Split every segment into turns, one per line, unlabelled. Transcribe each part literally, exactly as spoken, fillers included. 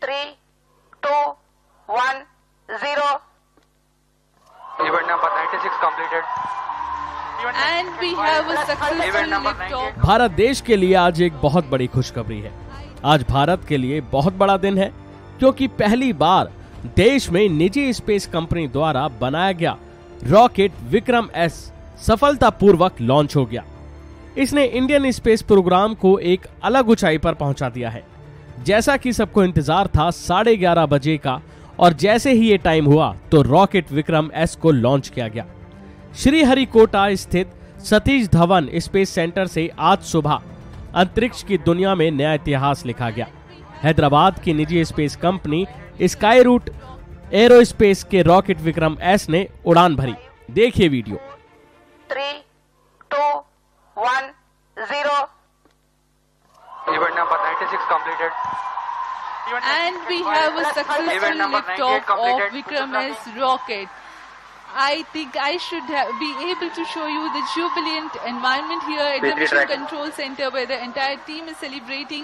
three, two, one, zero.
Event number ninety-six completed.
And we have a successful liftoff.
Bharat देश के लिए आज एक बहुत बड़ी खुशखबरी है। आज भारत के लिए बहुत बड़ा दिन है क्योंकि पहली बार देश में निजी स्पेस कंपनी द्वारा बनाया गया रॉकेट विक्रम एस सफलतापूर्वक लॉन्च हो गया। इसने इंडियन स्पेस प्रोग्राम को एक अलग ऊंचाई पर पहुंचा दिया है। जैसा कि सबको इंतजार था साढ़े ग्यारह बजे का, और जैसे ही ये टाइम हुआ तो रॉकेट विक्रम एस को लॉन्च किया गया। श्रीहरिकोटा स्थित सतीश धवन स्पेस सेंटर से आज सुबह अंतरिक्ष की दुनिया में नया इतिहास लिखा गया। हैदराबाद की निजी space company Skyroot Aerospace के रॉकेट विक्रम एस ने उड़ान भरी। देखिए video.
Three, two, one, zero.
Event number ninety-six completed.
And we have a successful liftoff of Vikram S rocket. I think I should have, be able to show you the jubilant environment here at the Mission Control Center, where the entire team is celebrating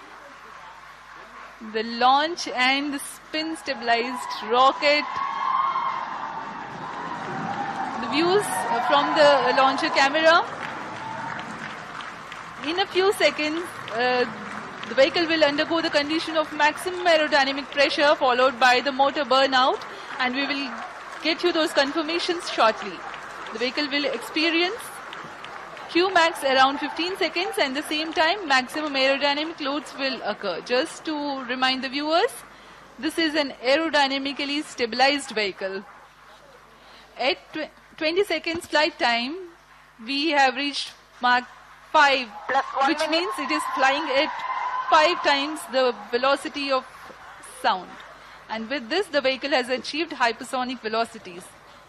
the launch and the spin stabilized rocket. The views from the launcher camera. In a few seconds, uh, the vehicle will undergo the condition of maximum aerodynamic pressure followed by the motor burnout, and we will get you those confirmations shortly. The vehicle will experience Q max around fifteen seconds, and at the same time maximum aerodynamic loads will occur. Just to remind the viewers, this is an aerodynamically stabilized vehicle. At twenty seconds flight time, we have reached Mach five, which means it is flying at five times the velocity of sound. And with this, the vehicle has achieved hypersonic velocities.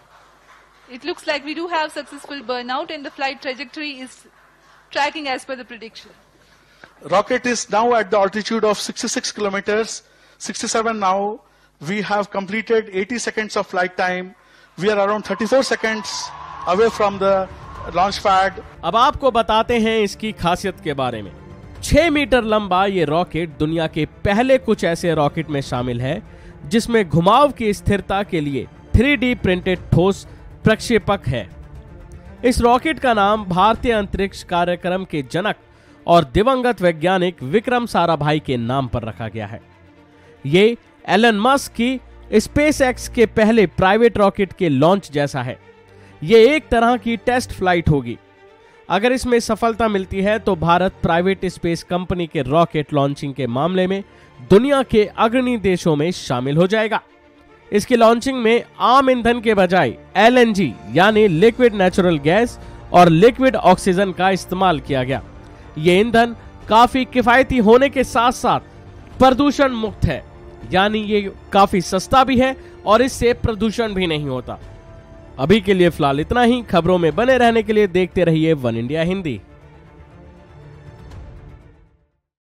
It looks like we do have successful burnout, and the flight trajectory is tracking as per the prediction.
Rocket is now at the altitude of sixty-six kilometers, sixty-seven now. We have completed eighty seconds of flight time. We are around thirty-four seconds away from the launch pad.
अब आपको बताते हैं इसकी खासियत के बारे में। छह मीटर लंबा ये रॉकेट दुनिया के पहले कुछ ऐसे रॉकेट में शामिल है जिसमें घुमाव की स्थिरता के लिए थ्री डी प्रिंटेड ठोस प्रक्षेपक है। इस रॉकेट का नाम भारतीय अंतरिक्ष कार्यक्रम के जनक और दिवंगत वैज्ञानिक विक्रम साराभाई के नाम पर रखा गया है। ये एलन मस्क की स्पेस एक्स के पहले प्राइवेट रॉकेट के लॉन्च जैसा है। ये एक तरह की टेस्ट फ्लाइट होगी। अगर इसमें सफलता मिलती है तो भारत प्राइवेट स्पेस कंपनी के रॉकेट लॉन्चिंग के मामले में दुनिया के अग्रणी देशों में शामिल हो जाएगा। इसकी लॉन्चिंग में आम ईंधन के बजाय एल एन जी यानी लिक्विड नेचुरल गैस और लिक्विड ऑक्सीजन का इस्तेमाल किया गया। ये ईंधन काफी किफायती होने के साथ साथ प्रदूषण मुक्त है, यानी ये काफी सस्ता भी है और इससे प्रदूषण भी नहीं होता। अभी के लिए फिलहाल इतना ही। खबरों में बने रहने के लिए देखते रहिए वन इंडिया हिंदी।